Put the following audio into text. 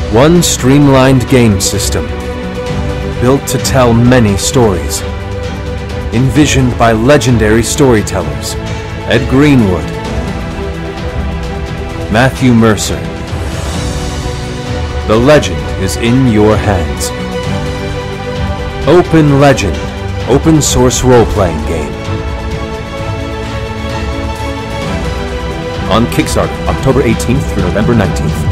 One streamlined game system, built to tell many stories. Envisioned by legendary storytellers, Ed Greenwood, Matthew Mercer. The legend is in your hands. Open Legend, open source role-playing game. On Kickstarter, October 18th through November 19th.